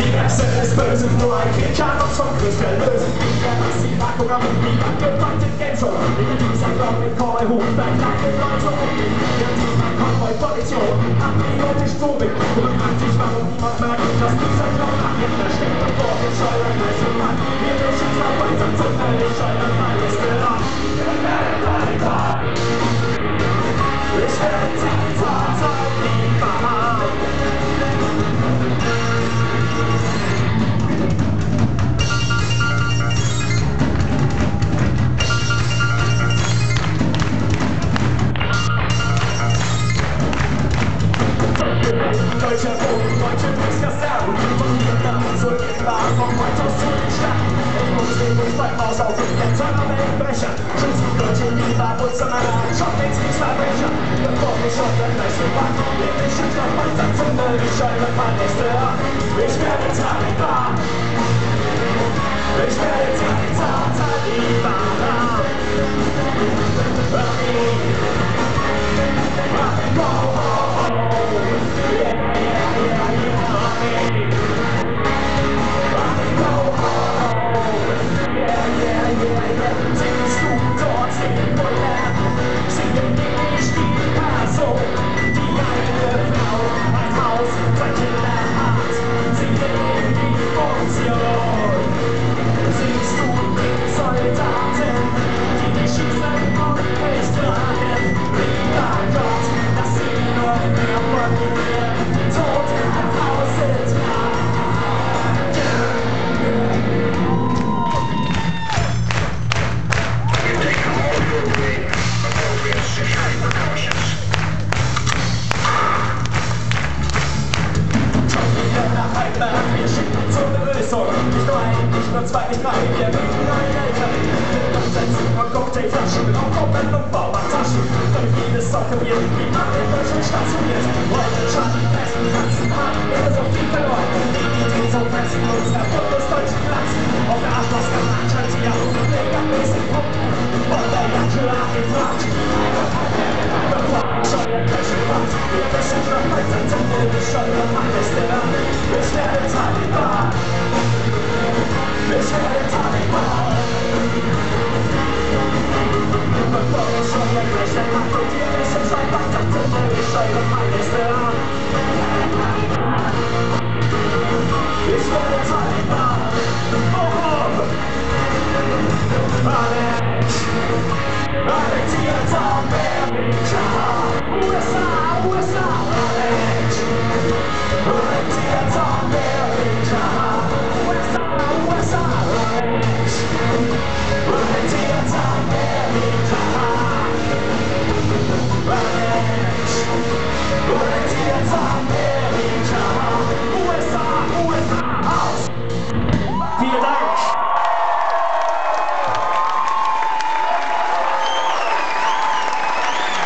Wechsel ist böse, nur ein Krieg kann uns vom Kristall lösen. Der Massiv-Akkuram und die abgebrannte Gameshow. In dieser Block mit Call, Hufberg, lange Leute um mich. Der Thema Konvoi-Position, patriotisch Tobik. Und fragt sich, warum niemand merkt, dass dieser Block dahinter steckt. Und vor den Scheuern gleich so Mann. Wir mischen zwar weiter, zufällig scheinen alles geran. Ich werde Taliban. Ich werde Taliban. Deutscher Boden, deutsche Kriegskasernen. Von hier nach zurück in Bahn, vom Whitehaus zu den Sternen. Ich muss leben und beim Maus auf den Ämtern am Weltbrecher. Schützen Deutsche in die Barbutzermänner, Schock den Kriegsverbrecher. Bevor wir schon der gleiche Mann, lebe ich nicht noch weiter, zünde die Scheibe mein nächste an. Ich werde Taliban. Ich werde Taliban, Taliban. Siehst du dort den Bullen, sehen nicht die Person, die eine Frau, ein Haus, zwei Kinder hat, sie leben die Funktion. Siehst du die Soldaten, die schießen und nicht tragen, lieber Gott, dass sie noch mehr von mir tot nach Hause tragen. Wir schicken zur Begrüßung nicht nur ein, nicht nur zwei, nicht drei, wir bieten ein LKW mit Umsetzen und Cocktailflaschen, Rauchkuppeln und Baumarktaschen. Durch jedes Socke wird niemand in Deutschland stationiert. Heute Schatten, Pressen, Katzen, haben wir so viel verloren. Die so fressen unserer bundesdeutschen Glanzen. Auf der Arschlochskandal scheint sie auch mit megamäßig Punkten. Und der Jankula gefragt. Bevor schon der Köche macht, wir wissen noch weiter, sind wir schon noch alles an. Ich werde Taliban. Ich werde Taliban. Bevor wir schon der gleiche macht und wir wissen schon weiter, sind wir schon noch alles an. Ich werde Taliban. Alex, jetzt Amerika. USA, USA, Alex. Alex, jetzt Amerika. USA, USA, Alex. Alex, jetzt Amerika. Alex. Alex, jetzt Amerika. USA, USA.